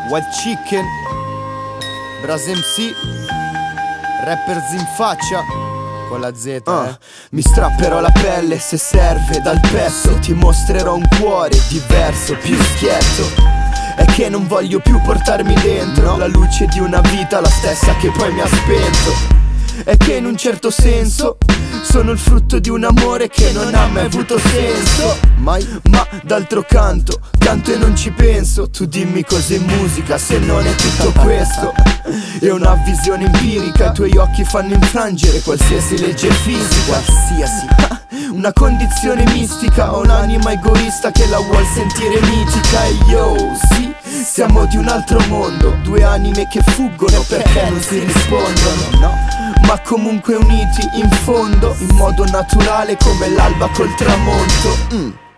Wild Chicken, Bras MC, Rappers in faccia con la Z. Mi strapperò la pelle se serve dal pezzo. Ti mostrerò un cuore diverso, più schietto. È che non voglio più portarmi dentro la luce di una vita, la stessa che poi mi ha spento. È che in un certo senso sono il frutto di un amore che non ha mai avuto senso. Ma d'altro canto, canto e non ci penso. Tu dimmi cos'è musica se non è tutto questo. È una visione empirica, i tuoi occhi fanno infrangere qualsiasi legge fisica. Una condizione mistica, ho un'anima egoista che la vuol sentire mitica. E yo, sì, siamo di un altro mondo, due anime che fuggono perché non si rispondono, ma comunque uniti in fondo, in modo naturale come l'alba col tramonto.